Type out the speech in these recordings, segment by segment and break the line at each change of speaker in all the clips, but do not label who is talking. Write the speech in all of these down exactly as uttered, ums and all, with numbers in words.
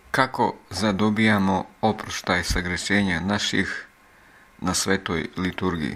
Kako zadobijamo oproštaj sagrešenja naših na svetoj liturgiji?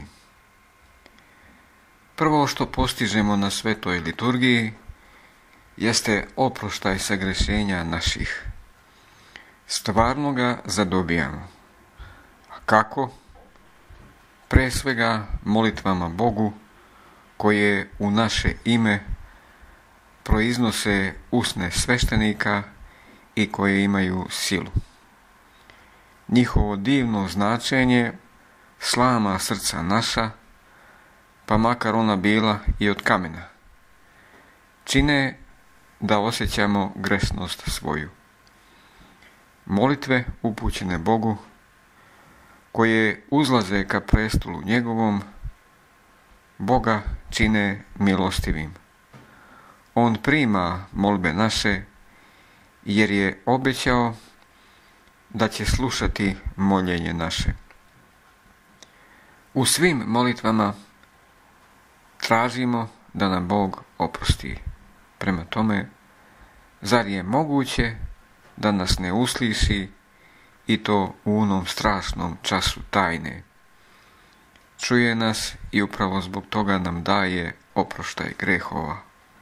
Prvo što postižemo na svetoj liturgiji jeste oproštaj sagrešenja naših. Stvarno ga zadobijamo. A kako? Pre svega molitvama Bogu koje u naše ime proiznose usne sveštenika i koje imaju silu. Njihovo divno značenje slama srca naša, pa makar ona bila i od kamena, čine da osjećamo grešnost svoju. Molitve upućene Bogu, koje uzlaze ka prestolu njegovom, Boga čine milostivim. On prima molbe naše, jer je obećao da će slušati moljenje naše. U svim molitvama tražimo da nam Bog oprosti. Prema tome, zar je moguće da nas ne usliši i to u onom strašnom času tajne? Čuje nas i upravo zbog toga nam daje oproštaj grehova.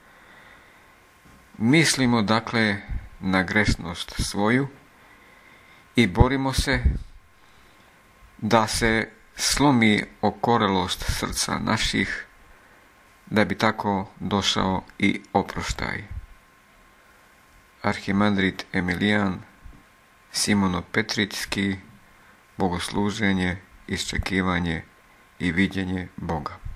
Mislimo dakle na grešnost svoju i borimo se da se slomi okorelost srca naših, da bi tako došao i oproštaj. Arhimandrit Emilijan, Simono-Petritski, bogosluženje, iščekivanje i viđenje Boga.